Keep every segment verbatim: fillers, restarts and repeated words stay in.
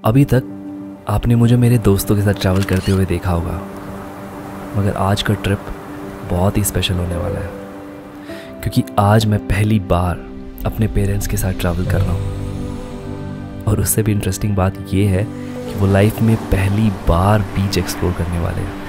अभी तक आपने मुझे मेरे दोस्तों के साथ ट्रैवल करते हुए देखा होगा, मगर आज का ट्रिप बहुत ही स्पेशल होने वाला है, क्योंकि आज मैं पहली बार अपने पेरेंट्स के साथ ट्रैवल कर रहा हूँ। और उससे भी इंटरेस्टिंग बात ये है कि वो लाइफ में पहली बार बीच एक्सप्लोर करने वाले हैं।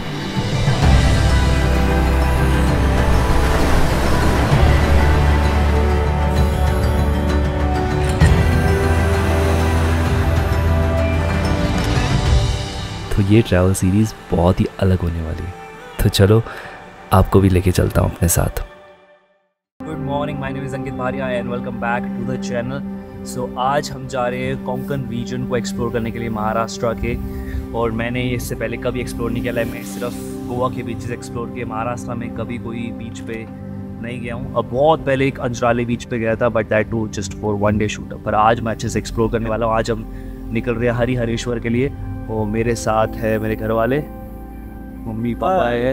तो ये ट्रैवल सीरीज़ बहुत ही अलग होने वाली है, तो चलो आपको भी लेके चलता हूँ अपने साथ। Good morning, my name is Ankit Bharia and welcome back to the channel. So आज हम जा रहे हैं कोंकण रीजन को एक्सप्लोर करने के लिए, महाराष्ट्र के। और मैंने इससे पहले कभी एक्सप्लोर नहीं किया है, मैं सिर्फ गोवा के बीचेस एक्सप्लोर किए, महाराष्ट्र में कभी कोई बीच पे नहीं गया हूँ। अब बहुत पहले एक अंजराले बीच पे गया था, but that too just for one day shoot. पर आज मैं अच्छे से एक्सप्लोर करने वाला हूँ। आज हम निकल रहे हैं हरिहरेश्वर के लिए, और मेरे साथ है मेरे घर वाले, मम्मी पापा है,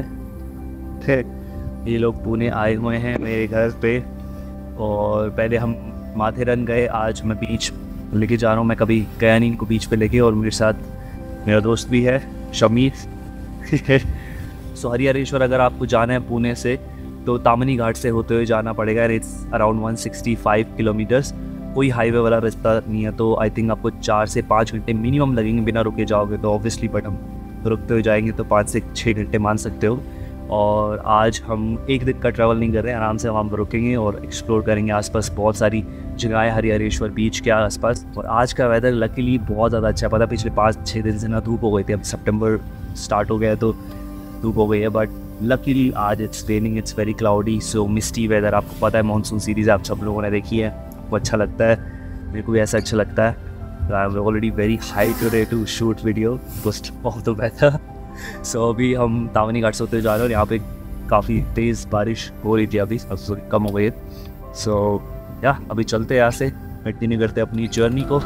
ये लोग पुणे आए हुए हैं मेरे घर पे। और पहले हम माथेरन गए, आज मैं बीच लेके जा रहा हूँ। मैं कभी गया नहीं इनको बीच पे लेके, और मेरे साथ मेरा दोस्त भी है शमीर। सो हरिहरेश्वर अगर आपको जाना है पुणे से तो तामनी घाट से होते हुए जाना पड़ेगा। It's around one sixty five kilometres. कोई हाईवे वाला रास्ता नहीं है, तो आई थिंक आपको चार से पाँच घंटे मिनिमम लगेंगे बिना रुके जाओगे तो ऑब्वियसली, बट हम रुकते हुए जाएंगे तो पाँच से छः घंटे मान सकते हो। और आज हम एक दिन का ट्रैवल नहीं कर रहे हैं, आराम से वहाँ पर रुकेंगे और एक्सप्लोर करेंगे आसपास बहुत सारी जगह है हरिहरेश्वर बीच के आसपास। और आज का वेदर लकीली बहुत ज़्यादा अच्छा है। पता पिछले पाँच छः दिन से ना धूप हो गई थी, अब सितंबर स्टार्ट हो गया है तो धूप हो गई है, बट लकीली आज it's raining, it's very cloudy, so misty weather. आपको पता है मानसून सीरीज़ आप सब लोगों ने देखी है, आपको अच्छा लगता है, मेरे को भी ऐसा अच्छा लगता है। I am already very high today to shoot video post of the weather. So अभी हम तामनी घाट से होते जा रहे हैं, और यहाँ पे काफ़ी तेज़ बारिश हो रही थी, अभी अब थोड़ी कम हो गई है। सो या अभी चलते हैं यहाँ से, कंटिन्यू करते हैं अपनी जर्नी को।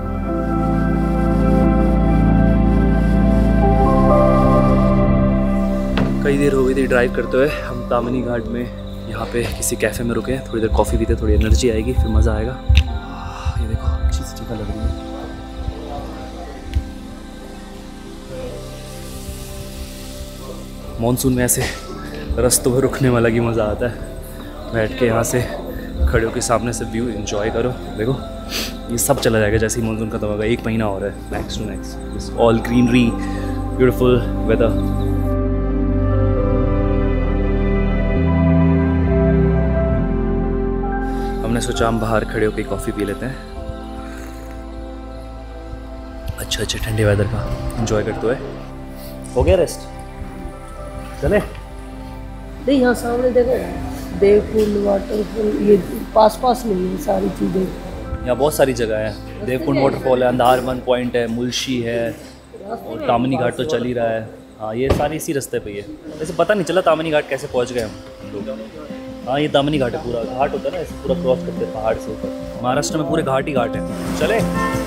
कई देर हो गई थी ड्राइव करते हुए। हम तामनी घाट में यहाँ पे किसी कैफ़े में रुके हैं, थोड़ी देर कॉफ़ी पीते, थोड़ी एनर्जी आएगी, फिर मज़ा आएगा। ये देखो अच्छी सी जगह लग रही है। मॉनसून में ऐसे रास्तों पर रुकने में अलग ही मज़ा आता है। बैठ के यहाँ से खड़े होकर सामने से व्यू एंजॉय करो। देखो ये सब चला जाएगा जैसे ही मॉनसून खत्म होगा, एक महीना और है max to max. It's all greenery, beautiful weather. हमने सोचा हम बाहर खड़े होकर कॉफ़ी पी लेते हैं, अच्छा अच्छा ठंडे वेदर का एंजॉय करते हुए। हो गया रेस्ट, चले? नहीं, यहाँ सामने देखो देवकुंड वाटरफॉल, ये पास पास में है सारी चीज़ें। यहाँ बहुत सारी जगह है, देवकुंड वाटरफॉल है, अंधारवन पॉइंट है, मुलशी है, और तामनी घाट तो चल ही रहा है। हाँ ये सारी इसी रास्ते पे ही है। वैसे पता नहीं चला तामनी घाट कैसे पहुँच गए हम लोग। हाँ ये तामनी घाट है, पूरा घाट होता है ना, ऐसे पूरा क्रॉस करते हैं पहाड़ से ऊपर। महाराष्ट्र में पूरे घाट ही घाट है। चले?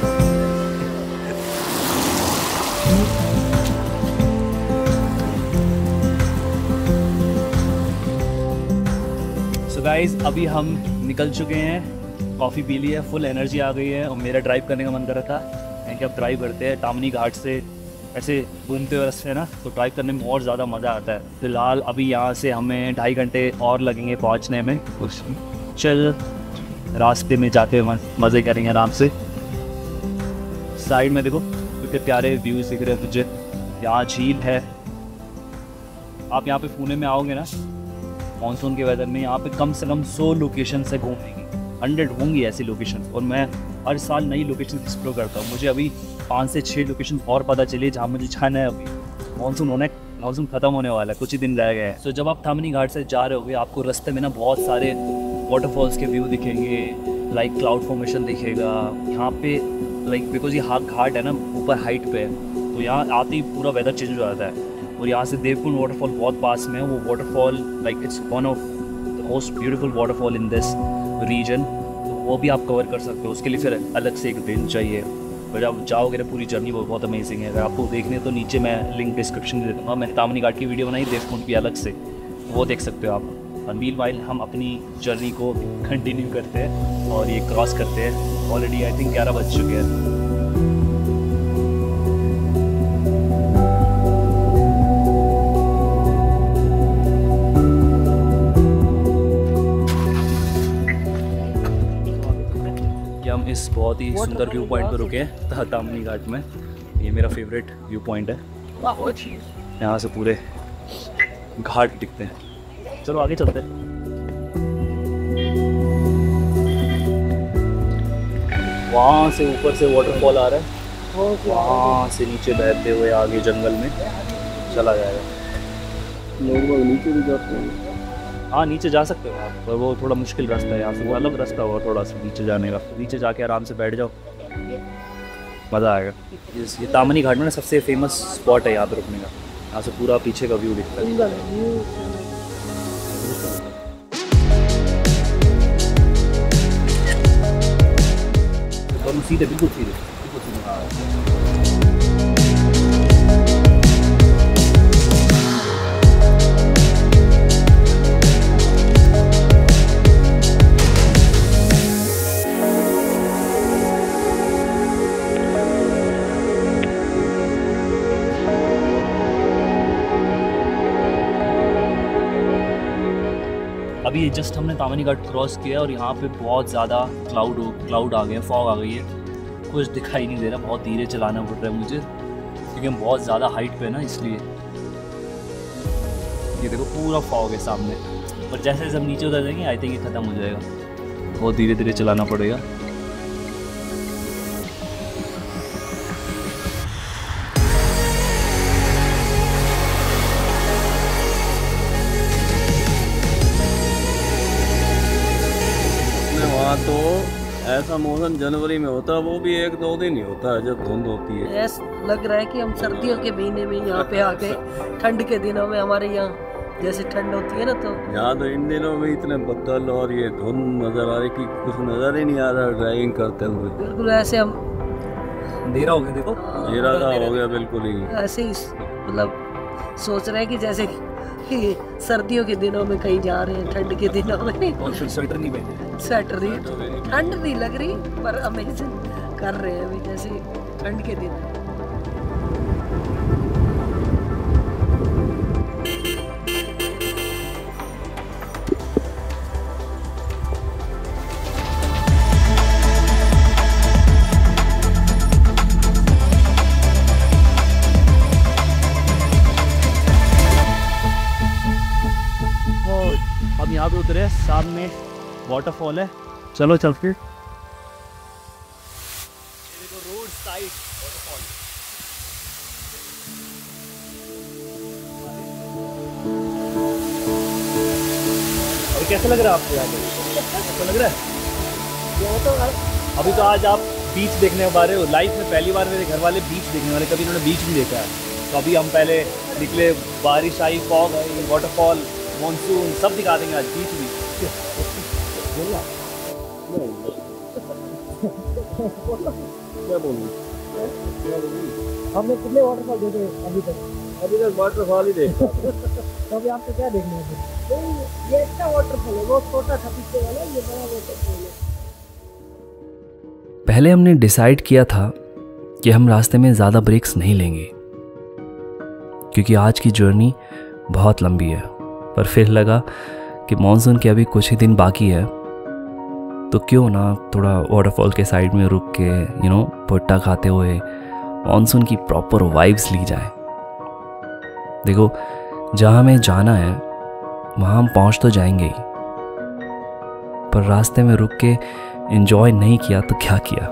सो गाइज अभी हम निकल चुके हैं, कॉफ़ी पी ली है, फुल एनर्जी आ गई है, और मेरा ड्राइव करने का मन कर रहा था। मैं कि अब ड्राइव करते हैं तामनी घाट से, ऐसे घूमते हुए रास्ते ना, तो ड्राइव करने में और ज़्यादा मज़ा आता है। फिलहाल अभी यहाँ से हमें ढाई घंटे और लगेंगे पहुँचने में। चल रास्ते में जाते हुए मज़े करेंगे आराम से। साइड में देखो कितने प्यारे व्यूज़ दिख रहे हैं तुझे, यहाँ झील है। आप यहाँ पे पुणे में आओगे ना मानसून के वेदर में, यहाँ पे कम से कम सौ लोकेशन से घूमने की, हंड्रेड होंगी ऐसी लोकेशन। और मैं हर साल नई लोकेशन एक्सप्लोर करता हूँ। मुझे अभी पाँच से छः लोकेशन और पता चली जहाँ मुझे जाना है। अभी मानसून होने मानसून ख़त्म होने वाला है, कुछ ही दिन रह गए हैं। तो जब आप तामनी घाट से जा रहे होगे, आपको रास्ते में ना बहुत सारे वाटरफॉल्स के व्यू दिखेंगे, लाइक क्लाउड फॉर्मेशन दिखेगा यहाँ पे, लाइक बिकॉज ये घाट है ना ऊपर हाइट पे है, तो यहाँ आते ही पूरा वेदर चेंज हो जाता है। और यहाँ से देवकुंड वाटरफॉल बहुत पास में है। वो waterfall like it's one of the most beautiful waterfall in this region, तो वो भी आप कवर कर सकते हो। उसके लिए फिर अलग से एक दिन चाहिए, पर जब जाओगे ना पूरी जर्नी वो बहुत अमेजिंग है। अगर आपको देखने तो नीचे मैं लिंक डिस्क्रिप्शन में दे दूँगा। मैंने तामनी घाट की वीडियो बनाई देवकुंड की अलग से, वो देख सकते हो आप। और मील वाइल हम अपनी जर्नी को कंटिन्यू करते हैं और ये क्रॉस करते हैं। ऑलरेडी आई थिंक ग्यारह बज चुके हैं। इस बहुत ही सुंदर व्यू पॉइंट पर रुके हैं ता- तामनी घाट में। ये मेरा फेवरेट व्यू पॉइंट है, यहाँ से पूरे घाट दिखते हैं। चलो आगे चलते हैं। वहाँ से ऊपर से वाटरफॉल आ रहा है, वहाँ से नीचे बहते हुए आगे जंगल में चला जाएगा। लोग नीचे भी जाते हैं। हाँ नीचे जा सकते हो आप, पर वो थोड़ा मुश्किल रास्ता है यहाँ से, वो अलग रास्ता होगा थोड़ा सा नीचे जाने का। नीचे जाके आराम से बैठ जाओ, मज़ा आएगा। इस ये तामनी घाट में ना सबसे फेमस स्पॉट है यहाँ पे रुकने का, यहाँ से पूरा पीछे का व्यू दिखता है। दोनों सीधे, बिल्कुल सीधे, बिल्कुल सीधे। अभी ये जस्ट हमने तामनी घाट क्रॉस किया और यहाँ पे बहुत ज़्यादा क्लाउड क्लाउड आ गए, फॉग आ गई है, कुछ दिखाई नहीं दे रहा। बहुत धीरे चलाना पड़ रहा है मुझे क्योंकि हम बहुत ज़्यादा हाइट पे है ना, इसलिए। ये देखो पूरा फॉग है सामने, और जैसे जैसे हम नीचे उतर जाएंगे आई थिंक ये ख़त्म हो जाएगा। बहुत धीरे धीरे चलाना पड़ेगा। तो ऐसा मौसम जनवरी में होता है, वो भी एक दो दिन ही होता है जब धुंध होती है। ऐसा लग रहा है कि हम सर्दियों के महीने में यहाँ पे आके, ठंड के दिनों में हमारे यहाँ जैसे ठंड होती है ना, तो यहाँ तो इन दिनों में इतने बदल और ये धुंध नजर आ रही कि कुछ नजर ही नहीं आ रहा ड्राइविंग करते हुए। बिल्कुल ऐसे हम अंधेरा हो गया, देखो अंधेरा सा हो गया बिल्कुल ही। ऐसे ही मतलब सोच रहे हैं कि जैसे कि सर्दियों के दिनों में कहीं जा रहे हैं, ठंड के दिनों में। और फिर स्वेटर नहीं पहने, स्वेटर नहीं, ठंड नहीं लग रही पर अमेजिंग कर रहे हैं अभी जैसे ठंड के दिन। अब यहाँ पे उतरे, सामने वाटरफॉल है, चलो चल फिर। Road side waterfall. अभी कैसा लग रहा है आपको यहाँ पे? अच्छा लग रहा है? तो अभी तो आज आप बीच देखने वाले हो, लाइफ में पहली बार मेरे घर वाले बीच देखने वाले, कभी इन्होंने बीच नहीं देखा है। तो अभी हम पहले निकले, बारिश आई, फॉग आई, वाटरफॉल, मॉनसून सब दिखा देंगे आज, बीच भी। क्या बोलूं? हमने कितने वाटरफॉल देखे अभी तक? अभी तक वाटरफॉल ही देखा। तो अभी आपको क्या देखना है? ये अच्छा वाटरफॉल है, वो छोटा था पीछे वाला, ये बड़ा वाटरफॉल है। पहले हमने डिसाइड किया था कि हम रास्ते में ज़्यादा ब्रेक्स नहीं लेंगे क्योंकि आज की जर्नी बहुत लंबी है, पर फिर लगा कि मॉनसून के अभी कुछ ही दिन बाकी है, तो क्यों ना थोड़ा वाटरफॉल के साइड में रुक के यू नो भुट्टा खाते हुए मॉनसून की प्रॉपर वाइब्स ली जाए। देखो जहाँ हमें जाना है वहाँ हम पहुँच तो जाएंगे ही, पर रास्ते में रुक के एंजॉय नहीं किया तो क्या किया।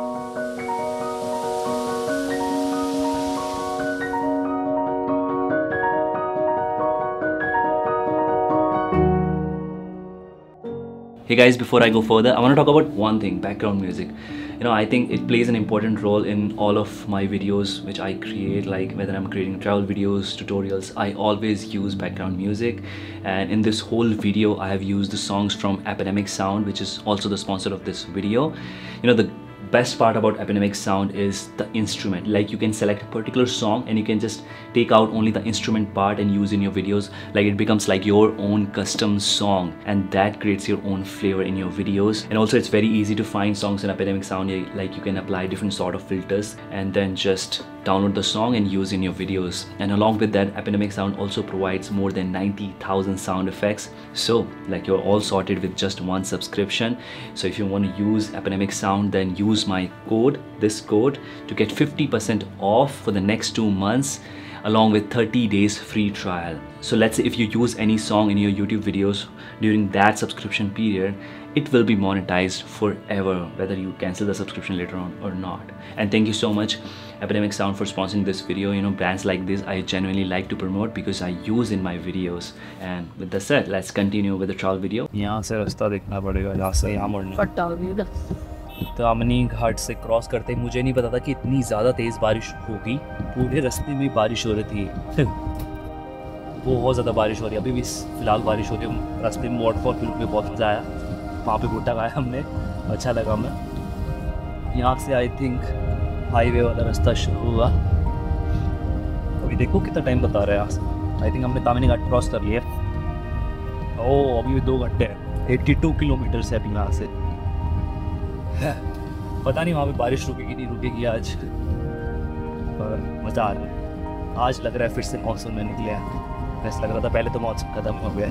Hey guys, before I go further, I want to talk about one thing, background music. You know, I think it plays an important role in all of my videos which I create, like whether I'm creating travel videos, tutorials, I always use background music. And in this whole video, I have used the songs from Epidemic Sound, which is also the sponsor of this video. You know, the best part about Epidemic Sound is the instrument. Like you can select a particular song and you can just take out only the instrument part and use in your videos. Like it becomes like your own custom song, and that creates your own flavor in your videos. And also it's very easy to find songs in Epidemic Sound. Like you can apply different sort of filters and then just download the song and use in your videos. And along with that, Epidemic Sound also provides more than ninety thousand sound effects. So like you're all sorted with just one subscription. So if you want to use Epidemic Sound, then use my code, this code, to get fifty percent off for the next two months along with thirty days free trial. So let's say if you use any song in your YouTube videos during that subscription period, it will be monetized forever, whether you cancel the subscription later on or not. And thank you so much Epidemic Sound for sponsoring this video. You know, brands like this I genuinely like to promote because I use in my videos. And with that said, let's continue with the travel video. यहाँ से रास्ता देखना पड़ेगा, यहाँ से यहाँ मुड़ना। फटा भी ना। तामनी घाट से क्रॉस करते ही मुझे नहीं पता था कि इतनी ज़्यादा तेज़ बारिश होगी। पूरे रास्ते में बारिश हो रही थी, बहुत ज़्यादा बारिश हो रही है। अभी भी फ़िलहाल बारिश होती है। रास्ते में वाटरफॉल पे बहुत मज़ा आया, वहाँ पे भुट्टा खाया हमने, अच्छा लगा हमें। यहाँ से आई थिंक हाईवे वाला रास्ता शुरू हुआ। अभी देखो कितना टाइम बता रहा है यहाँ से। आई थिंक हमने तामिनी घाट क्रॉस कर लिया। ओह अभी भी दो घंटे हैं, बयासी किलोमीटर से अभी यहाँ से। पता नहीं वहाँ पे बारिश रुकेगी नहीं रुकेगी आज, पर मज़ा आ रहा है। आज लग रहा है फिर से मौसम में निकले हैं। ऐसा लग रहा था पहले तो मौसम ख़त्म हो गया।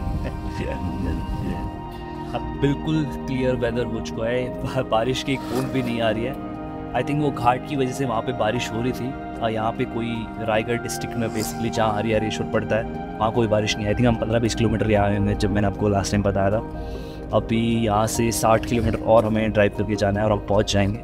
अब बिल्कुल क्लियर वेदर हो चुका है, बारिश की एक बूंद भी नहीं आ रही है। आई थिंक वो घाट की वजह से वहाँ पे बारिश हो रही थी। और यहाँ पे कोई रायगढ़ डिस्ट्रिक्ट में बेसिकली जहाँ हरिहरेश्वर पड़ता है वहाँ कोई बारिश नहीं आई। थिंक हम पंद्रह बीस किलोमीटर यहाँ आए होंगे जब मैंने आपको लास्ट टाइम बताया था। अभी यहाँ से साठ किलोमीटर और हमें ड्राइव करके जाना है और हम पहुँच जाएंगे।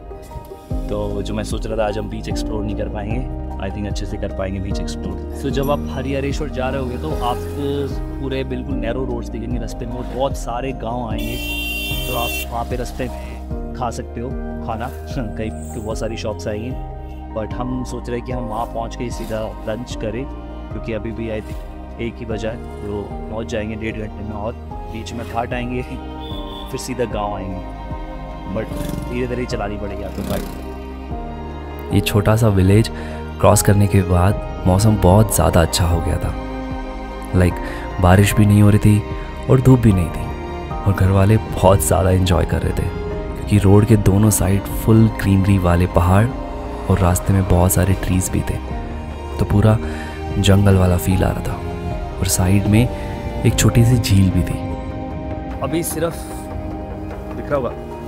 तो जो मैं सोच रहा था आज हम बीच एक्सप्लोर नहीं कर पाएंगे, आई थिंक अच्छे से कर पाएंगे बीच एक्सप्लोर। सो जब आप हरिहरेश्वर जा रहे होगे तो आप पूरे बिल्कुल नैरो रोड्स दिखेंगे रास्ते में, और बहुत सारे गांव आएंगे। तो आप वहाँ पे रास्ते में खा सकते हो खाना, कहीं तो बहुत सारी शॉप्स आएंगी। बट हम सोच रहे हैं कि हम वहाँ पहुँच के सीधा लंच करें, क्योंकि अभी भी आई थिंक एक ही बजा है, तो पहुँच जाएंगे डेढ़ घंटे में। और बीच में घाट आएंगे, फिर सीधा गाँव आएंगे। बट धीरे धीरे चलानी पड़ेगी आपको गाड़ी। ये छोटा सा विलेज क्रॉस करने के बाद मौसम बहुत ज़्यादा अच्छा हो गया था। लाइक बारिश भी नहीं हो रही थी और धूप भी नहीं थी, और घर वाले बहुत ज़्यादा एंजॉय कर रहे थे क्योंकि रोड के दोनों साइड फुल ग्रीनरी वाले पहाड़ और रास्ते में बहुत सारे ट्रीज़ भी थे। तो पूरा जंगल वाला फील आ रहा था, और साइड में एक छोटी सी झील भी थी। अभी सिर्फ दिख रहा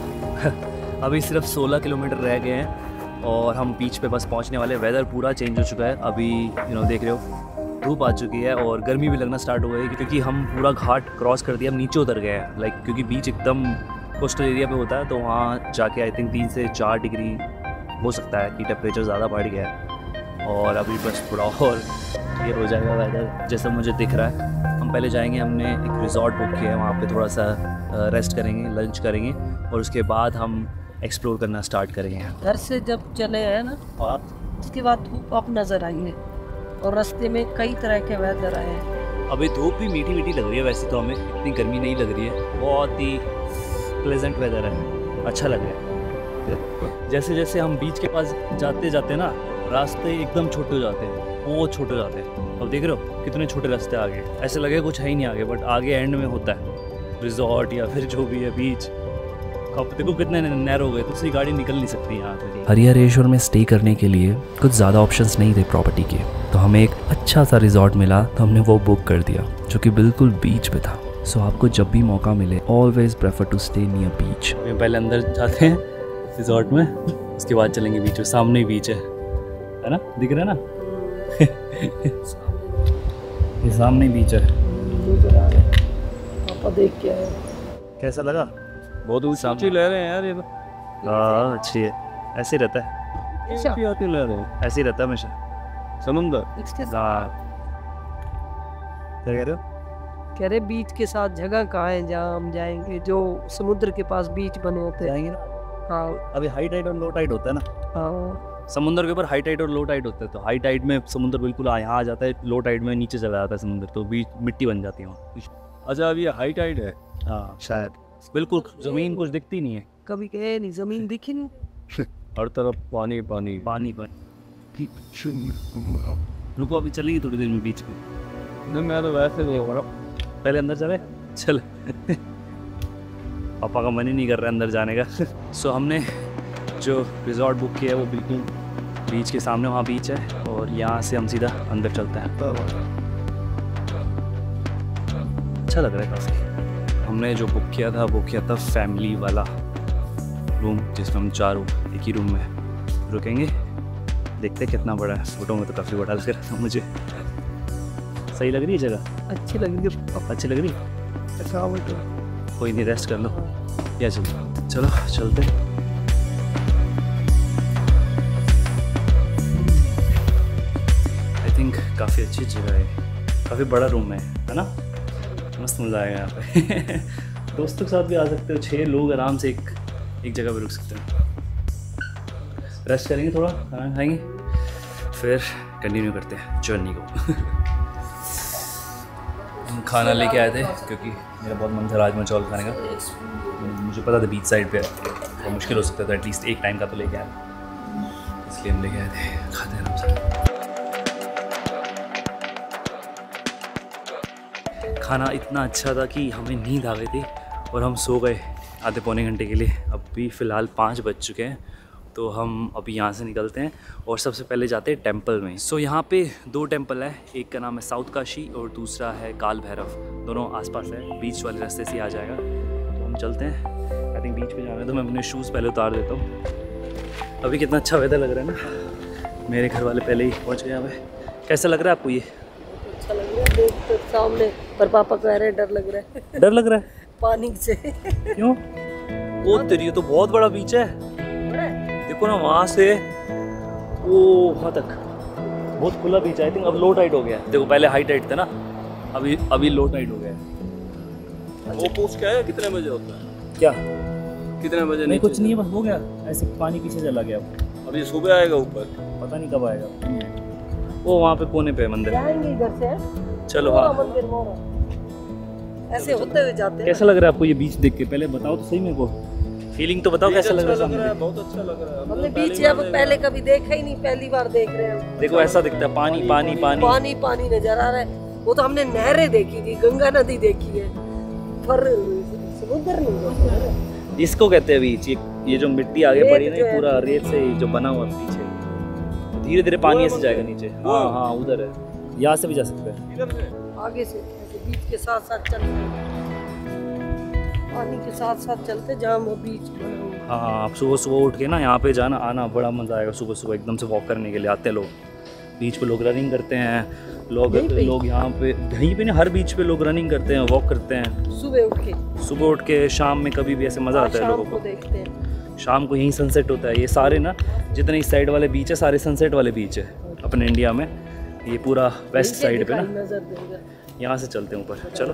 होगा अभी सिर्फ सोलह किलोमीटर रह गए हैं और हम बीच पे बस पहुंचने वाले। वेदर पूरा चेंज हो चुका है। अभी यू नो देख रहे हो धूप आ चुकी है और गर्मी भी लगना स्टार्ट हो गई, क्योंकि हम पूरा घाट क्रॉस कर दिया, हम नीचे उतर गए हैं। लाइक क्योंकि बीच एकदम कोस्टल एरिया पे होता है, तो वहाँ जाके आई थिंक तीन से चार डिग्री हो सकता है कि टेम्परेचर ज़्यादा बढ़ गया है। और अभी बस थोड़ा और क्लियर हो जाएगा वेदर जैसा मुझे दिख रहा है। हम पहले जाएंगे, हमने एक रिजॉर्ट बुक किया है, वहाँ पे थोड़ा सा रेस्ट करेंगे, लंच करेंगे, और उसके बाद हम एक्सप्लोर करना स्टार्ट करेंगे। घर से जब चले हैं ना, और उसके बाद धूप आप नज़र आई है, और रास्ते में कई तरह के वेदर आए हैं। अभी धूप भी मीठी मीठी लग रही है, वैसे तो हमें इतनी गर्मी नहीं लग रही है, बहुत ही प्लेजेंट वेदर है, अच्छा लग रहा है। जैसे जैसे हम बीच के पास जाते जाते ना, रास्ते एकदम छोटे हो जाते हैं, बहुत छोटे हो जाते हैं। अब देख रहे हो कितने छोटे रास्ते आगे, ऐसे लगे कुछ है ही नहीं आगे, बट आगे एंड में होता है रिजॉर्ट या फिर जो भी है बीच। अब देखो कितने नैरो हो गए, दूसरी गाड़ी निकल नहीं सकती यहाँ से। हरिहरेश्वर में स्टे करने के लिए कुछ ज़्यादा ऑप्शंस नहीं थे प्रॉपर्टी के, तो हमें एक अच्छा सा रिजॉर्ट मिला, तो हमने वो बुक कर दिया, जो कि बिल्कुल बीच पे था। सो आपको जब भी मौका मिले, always prefer to stay near beach. पहले अंदर जाते हैं रिजॉर्ट में, उसके बाद चलेंगे बीच में। सामने ही बीच है, है ना, दिख रहा है ना ये सामने बीच है। पापा देख के आए। कैसा लगा? बहुत ऊंची ले रहे हैं यार ये तो। हाँ अच्छी है, ऐसे ही रहता है, अच्छा, आती ले रहे हैं ऐसे ही रहता है हमेशा समुंदर। इसके हाँ। क्या कह रहे हो? कह रहे बीच के साथ जगह कहाँ है जहाँ हम जाएंगे, जो समुद्र के पास बीच बने होते हैं। जाएंगे ना। हाँ अभी हाई टाइड और लो टाइड होता है ना, हाँ, समुद्र के ऊपर हाई टाइड और लो टाइड होता है। तो हाई टाइड में समुद्र बिल्कुल यहाँ आ जाता है, लो टाइड में नीचे चला जाता है समुद्र, तो बीच मिट्टी बन जाती है वहाँ। अच्छा अब ये हाई टाइड है? हाँ शायद, बिल्कुल ज़मीन कुछ दिखती नहीं है। कभी गए नहीं, जमीन दिखी नहीं। हर तरफ पानी पानी। पानी पानी। रुको अभी चलेगी थोड़ी देर में बीच में। नहीं मैं तो वैसे नहीं हो रहा। पहले अंदर चले चल। पापा का मन ही नहीं कर रहा है अंदर जाने का। सो so, हमने जो रिजॉर्ट बुक किया है वो बिल्कुल बीच के सामने, वहाँ बीच है और यहाँ से हम सीधा अंदर चलते हैं। अच्छा लग रहा है काफ़ी। हमने जो बुक किया था वो किया था फैमिली वाला रूम, जिसमें हम चारों एक ही रूम में रुकेंगे। देखते कितना बड़ा है, फोटो में तो काफ़ी बड़ा लग रहा था मुझे। सही लग रही है जगह? अच्छी लग रही है। अच्छी लग रही है? अच्छा कोई नहीं, रेस्ट कर लो या चलो चलो चलते। आई थिंक काफ़ी अच्छी जगह है, काफ़ी बड़ा रूम है है ना? मस्त मज़ा आएगा यहाँ पे। दोस्तों के साथ भी आ सकते हो, छः लोग आराम से एक एक जगह पे रुक सकते हैं। रेस्ट करेंगे, थोड़ा खाना खाएंगे, फिर कंटिन्यू करते हैं जर्नी को। हम खाना लेके आए थे क्योंकि मेरा बहुत मन था राजमा चावल खाने का। मुझे पता था बीच साइड पे तो मुश्किल हो सकता था, एटलीस्ट एक टाइम का तो लेके आए, इसलिए हम लेके आए थे। खाते हैं आराम से। खाना इतना अच्छा था कि हमें नींद आ गई थी और हम सो गए आधे पौने घंटे के लिए। अभी फ़िलहाल पाँच बज चुके हैं, तो हम अभी यहाँ से निकलते हैं और सबसे पहले जाते हैं टेंपल में। सो so, यहाँ पे दो टेंपल है, एक का नाम है साउथ काशी और दूसरा है काल भैरव। दोनों आसपास है, बीच वाले रास्ते से ही आ जाएगा। तो हम चलते हैं। आई थिंक बीच पे जाना है तो मैं अपने शूज़ पहले उतार देता हूँ। अभी कितना अच्छा वेदर लग रहा है ना। मेरे घर वाले पहले ही पहुँच गए यहाँ पे। कैसा लग रहा है आपको ये? अच्छा लग रहा है, देख तो सामने, पर पापा कह रहे हैं डर लग रहा है। डर लग रहा है? पानी से। क्यों? वो तेरी, तो बहुत बड़ा बीच है, देखो ना वहाँ से वो वहाँ तक बहुत खुला बीच है। आई थिंक अब लो टाइड हो गया है। देखो पहले हाई टाइड था ना, अभी अभी लो टाइड हो गया है। वो पूछ क्या है कितने बजे होता है? क्या कितने बजे? नहीं कुछ नहीं है, बस हो गया ऐसे, पानी पीछे चला गया। अब ये सुबह आएगा ऊपर, पता नहीं कब आएगा। वो वहाँ पे कोने पे मंदिर, जाएंगे इधर से। चलो हाँ मंदिर मोरा ऐसे होते हुए जाते हैं। कैसा लग रहा है आपको ये बीच देख के? पहले बताओ तो सही मेरे को, फीलिंग तो बताओ कैसा लग रहा है? बहुत अच्छा लग रहा है। हमने बीच अब पहले कभी देखा ही नहीं, पहली बार देख रहे हैं। देखो ऐसा दिखता है, पानी पानी पानी पानी पानी नजर आ रहा है। वो तो हमने नहरें देखी थी, गंगा नदी देखी है, पर समुद्र नहीं। इसको कहते हैं बीच। ये ये जो मिट्टी आगे पड़ी ना, पूरा रेत से जो बना हुआ पीछे, धीरे धीरे पानी ऐसे जाएगा नीचे। हाँ हाँ उधर है, यहाँ से भी जा सकते हैं। आगे से ऐसे बीच के साथ साथ चलते हैं, पानी के साथ साथ चलते जहाँ वो बीच बना हुआ। हाँ हाँ, आप सुबह सुबह उठ के ना यहाँ पे जाना आना बड़ा मज़ा आएगा। सुबह सुबह एकदम से वॉक करने के लिए आते हैं लोग। बीच पे लोग रनिंग करते हैं, लोग लोग यहाँ पे कहीं पे नहीं, हर बीच पे लोग रनिंग करते हैं, वॉक करते हैं सुबह उठ के। सुबह उठ के शाम में कभी भी ऐसे मज़ा आता है लोगों को। देखते हैं शाम को यहीं सनसेट होता है। ये सारे ना जितने इस साइड वाले बीच है सारे सनसेट वाले बीच है अपने इंडिया में। ये पूरा वेस्ट साइड पे ना, यहाँ से चलते हैं ऊपर। चलो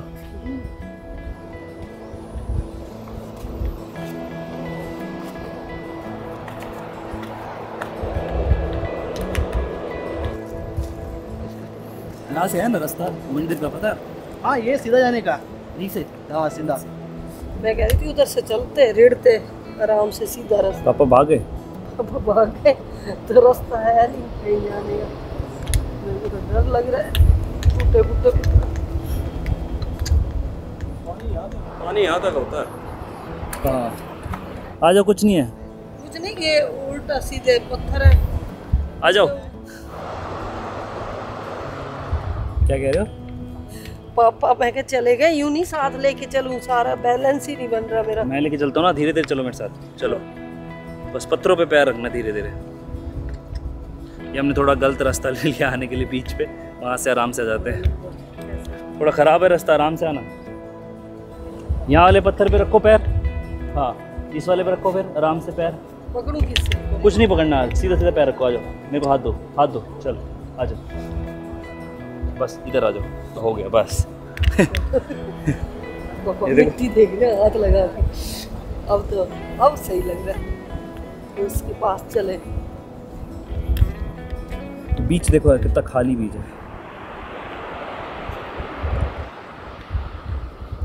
यहाँ से है ना रास्ता मंदिर का, पता है? हाँ ये सीधा जाने का, यहीं से। हाँ सीधा। मैं कह रही थी उधर से चलते रेड़ते आराम से सीधा रास्ता। पापा भागे? पापा भागे तो रास्ता है नहीं कहीं जाने का। मेरे को तो डर लग रहा है, टूटे फूटे। पानी यहाँ तक होता है। हाँ आ जाओ, कुछ नहीं है। कुछ नहीं, ये उल्टा सीधे पत्थर है। आ जाओ। क्या कह रहे हो? पापा मैं क्या चले गए, यूं नहीं साथ लेके चलूं, सारा बैलेंस ही नहीं बन रहा मेरा। मैं लेके चलता हूँ ना, धीरे धीरे चलो मेरे साथ। चलो बस पत्थरों पे पैर रखना धीरे धीरे। ये हमने थोड़ा गलत रास्ता ले लिया आने के लिए बीच पे, वहाँ से आराम से आ जाते हैं। थोड़ा ख़राब है रास्ता, आराम से आना। यहाँ वाले पत्थर पे रखो पैर, हाँ इस वाले पे रखो, फिर आराम से पैर। पकड़ूं किससे? कुछ नहीं पकड़ना, सीधा सीधा पैर रखो। आ जाओ, मेरे को हाथ दो, हाथ दो। चलो आ जाओ, बस इधर आ जाओ तो हो गया बस। मिट्टी देख रहे हाथ लगा के। अब तो अब सही लग रहा है, तो उसके पास चले। बीच देखो यार कितना खाली बीच है।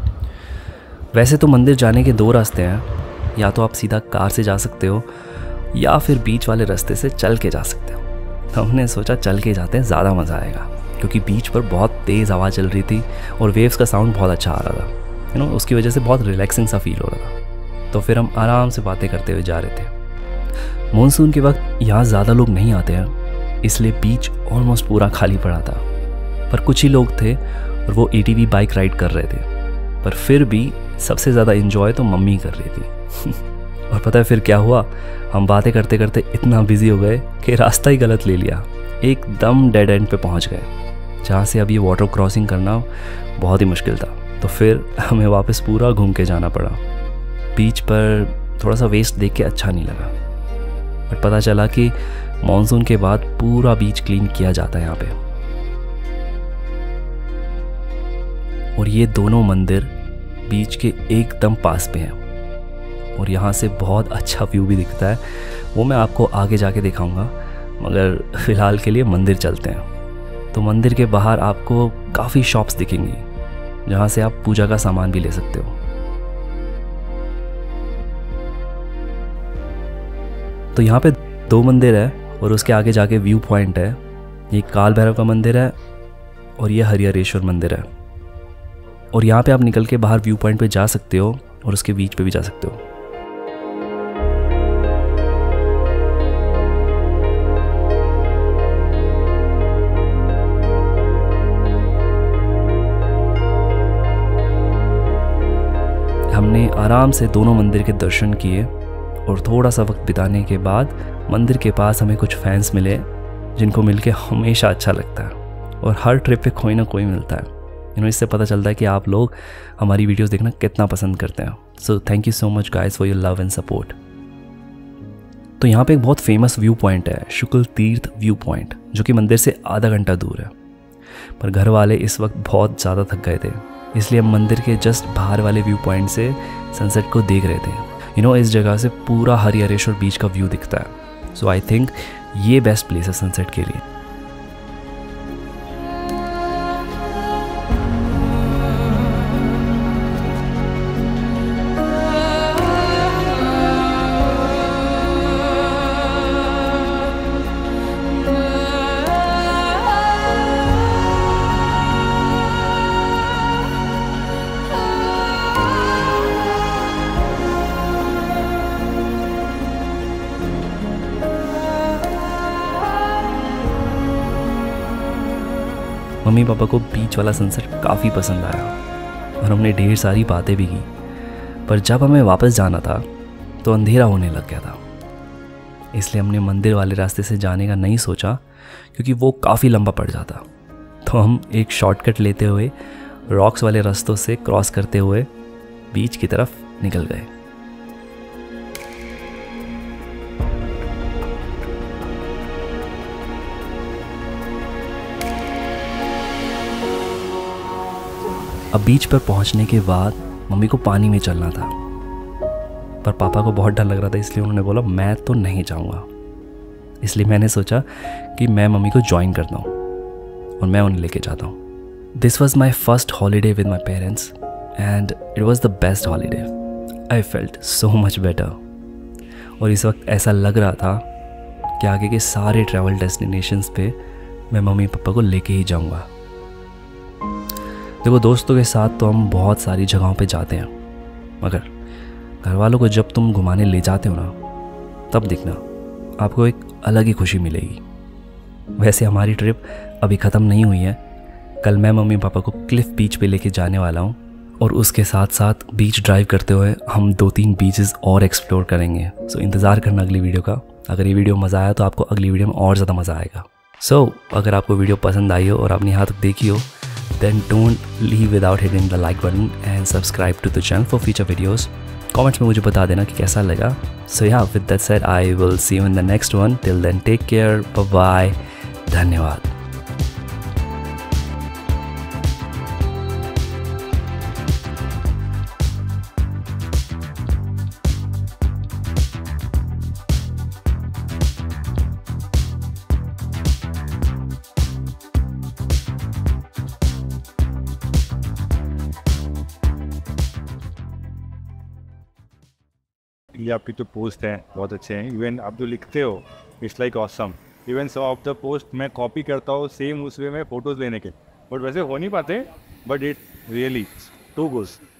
वैसे तो मंदिर जाने के दो रास्ते हैं, या तो आप सीधा कार से जा सकते हो या फिर बीच वाले रास्ते से चल के जा सकते हो। तो हमने सोचा चल के जाते हैं, ज़्यादा मज़ा आएगा, क्योंकि बीच पर बहुत तेज़ हवा चल रही थी और वेव्स का साउंड बहुत अच्छा आ रहा था, यू नो, उसकी वजह से बहुत रिलैक्सिंग सा फील हो रहा था। तो फिर हम आराम से बातें करते हुए जा रहे थे। मानसून के वक्त यहाँ ज़्यादा लोग नहीं आते हैं, इसलिए बीच ऑलमोस्ट पूरा खाली पड़ा था, पर कुछ ही लोग थे और वो A T V bike ride कर रहे थे। पर फिर भी सबसे ज़्यादा इन्जॉय तो मम्मी कर रही थी। और पता है फिर क्या हुआ, हम बातें करते करते इतना बिजी हो गए कि रास्ता ही गलत ले लिया, एकदम डेड एंड पे पहुंच गए, जहाँ से अब ये वाटर क्रॉसिंग करना बहुत ही मुश्किल था। तो फिर हमें वापस पूरा घूम के जाना पड़ा। बीच पर थोड़ा सा वेस्ट देख के अच्छा नहीं लगा, बट पता चला कि मॉनसून के बाद पूरा बीच क्लीन किया जाता है यहाँ पे। और ये दोनों मंदिर बीच के एकदम पास पे हैं और यहाँ से बहुत अच्छा व्यू भी दिखता है। वो मैं आपको आगे जाके दिखाऊंगा, मगर फ़िलहाल के लिए मंदिर चलते हैं। तो मंदिर के बाहर आपको काफ़ी शॉप्स दिखेंगी, जहाँ से आप पूजा का सामान भी ले सकते हो। तो यहाँ पे दो मंदिर है और उसके आगे जाके व्यू पॉइंट है। ये काल भैरव का मंदिर है और ये हरिहरेश्वर मंदिर है। और यहाँ पे आप निकल के बाहर व्यू पॉइंट पे जा सकते हो और उसके बीच पे भी जा सकते हो। हमने आराम से दोनों मंदिर के दर्शन किए और थोड़ा सा वक्त बिताने के बाद मंदिर के पास हमें कुछ फैंस मिले, जिनको मिलके हमेशा अच्छा लगता है और हर ट्रिप पे कोई ना कोई मिलता है। यू नो, इससे पता चलता है कि आप लोग हमारी वीडियोस देखना कितना पसंद करते हैं। So thank you so much guys for your love and support. तो यहाँ पे एक बहुत फेमस व्यू पॉइंट है, शुक्ल तीर्थ व्यू पॉइंट, जो कि मंदिर से आधा घंटा दूर है। पर घर वाले इस वक्त बहुत ज़्यादा थक गए थे, इसलिए हम मंदिर के जस्ट बाहर वाले व्यू पॉइंट से सनसेट को देख रहे थे। यू नो, इस जगह से पूरा हरिहरेश्वर बीच का व्यू दिखता है। सो आई थिंक ये बेस्ट प्लेस है सनसेट के लिए। मम्मी पापा को बीच वाला सनसेट काफ़ी पसंद आया और हमने ढेर सारी बातें भी की। पर जब हमें वापस जाना था तो अंधेरा होने लग गया था, इसलिए हमने मंदिर वाले रास्ते से जाने का नहीं सोचा, क्योंकि वो काफ़ी लंबा पड़ जाता। तो हम एक शॉर्टकट लेते हुए रॉक्स वाले रास्तों से क्रॉस करते हुए बीच की तरफ निकल गए। अब बीच पर पहुंचने के बाद मम्मी को पानी में चलना था, पर पापा को बहुत डर लग रहा था, इसलिए उन्होंने बोला मैं तो नहीं जाऊंगा। इसलिए मैंने सोचा कि मैं मम्मी को ज्वाइन करता हूँ और मैं उन्हें लेके जाता हूँ। This was my first holiday with my parents and it was the best holiday. I felt so much better. और इस वक्त ऐसा लग रहा था कि आगे के सारे ट्रैवल डेस्टिनेशंस पे मैं मम्मी पापा को लेके ही जाऊँगा। देखो, दोस्तों के साथ तो हम बहुत सारी जगहों पे जाते हैं, मगर घर वालों को जब तुम घुमाने ले जाते हो ना, तब देखना आपको एक अलग ही खुशी मिलेगी। वैसे हमारी ट्रिप अभी ख़त्म नहीं हुई है। कल मैं मम्मी पापा को क्लिफ बीच पे लेके जाने वाला हूँ और उसके साथ साथ बीच ड्राइव करते हुए हम दो तीन बीचेस और एक्सप्लोर करेंगे। सो इंतज़ार करना अगली वीडियो का। अगर ये वीडियो मज़ा आया तो आपको अगली वीडियो में और ज़्यादा मज़ा आएगा। सो so, अगर आपको वीडियो पसंद आई हो और आपने यहाँ तक देखी हो, then don't leave without hitting the like button and subscribe to the channel for future videos. Comments में मुझे बता देना कि कैसा लगा। So yeah, with that said, I will see you in the next one. Till then, take care. Bye bye. धन्यवाद। ये आपकी जो पोस्ट हैं बहुत अच्छे हैं, इवन आप जो लिखते हो it's like awesome. Even some of the post मैं कॉपी करता हूँ सेम उस वे में फ़ोटोज़ लेने के, बट वैसे हो नहीं पाते, but it really too good.